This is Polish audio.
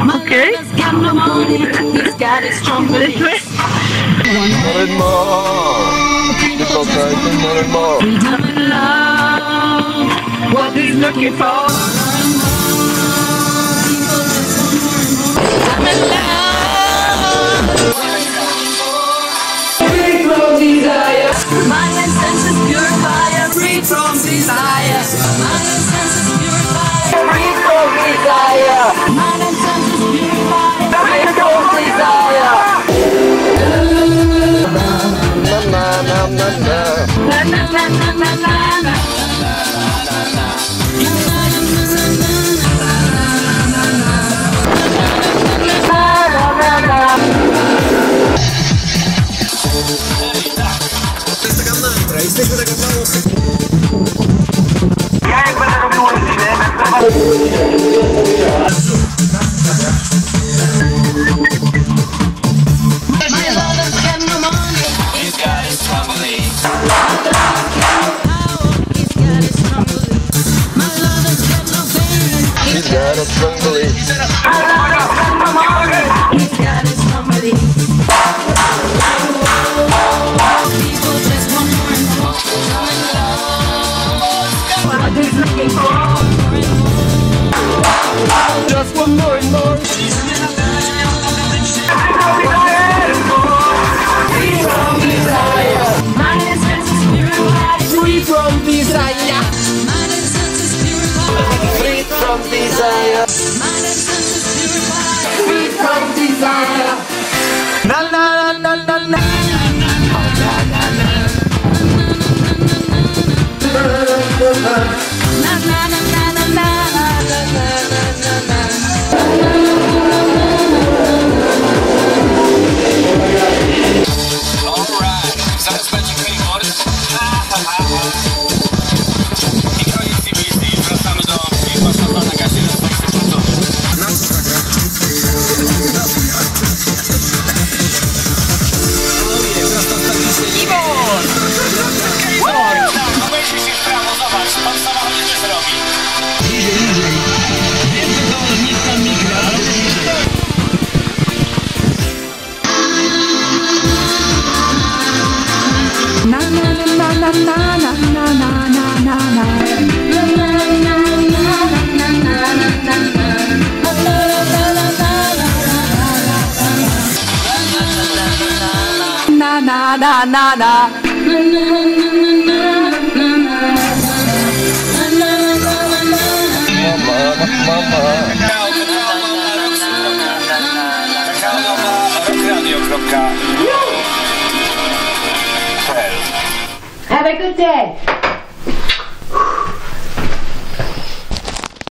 Okej. My senses purify, free from desire. My senses purify, free from desire. My senses purify, free from desire. Na na na na na na na na na na na. Jesteśmy tak mało. Ja jak będę robił urodziny, Just one more and more. Free from desire. Free from desire. Free from desire. Na na na na na. Have a good day.